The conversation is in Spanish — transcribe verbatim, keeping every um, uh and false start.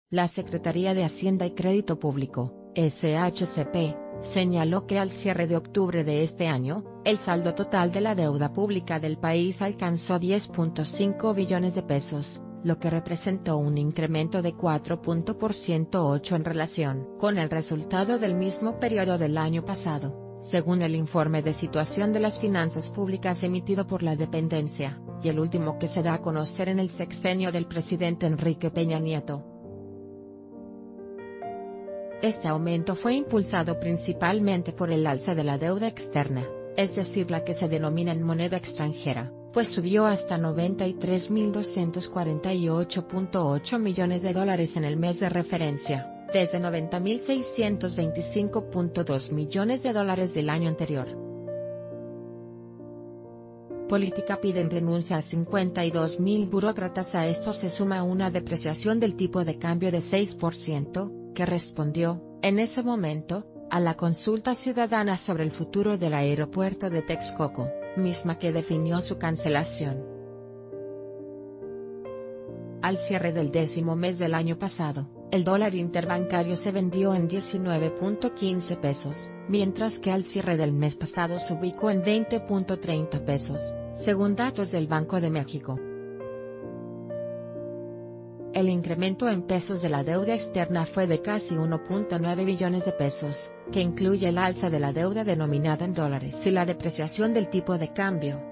La Secretaría de Hacienda y Crédito Público, S H C P, señaló que al cierre de octubre de este año, el saldo total de la deuda pública del país alcanzó diez punto cinco billones de pesos, lo que representó un incremento de cuatro punto ocho en relación con el resultado del mismo periodo del año pasado, según el informe de situación de las finanzas públicas emitido por la dependencia, y el último que se da a conocer en el sexenio del presidente Enrique Peña Nieto. Este aumento fue impulsado principalmente por el alza de la deuda externa, es decir la que se denomina en moneda extranjera, pues subió hasta noventa y tres mil doscientos cuarenta y ocho punto ocho millones de dólares en el mes de referencia, desde noventa mil seiscientos veinticinco punto dos millones de dólares del año anterior. Política piden renuncia a cincuenta y dos mil burócratas. A esto se suma una depreciación del tipo de cambio de seis por ciento, que respondió, en ese momento, a la consulta ciudadana sobre el futuro del aeropuerto de Texcoco, misma que definió su cancelación. Al cierre del décimo mes del año pasado, el dólar interbancario se vendió en diecinueve punto quince pesos, mientras que al cierre del mes pasado se ubicó en veinte punto treinta pesos, según datos del Banco de México. El incremento en pesos de la deuda externa fue de casi uno punto nueve billones de pesos, que incluye el alza de la deuda denominada en dólares y la depreciación del tipo de cambio.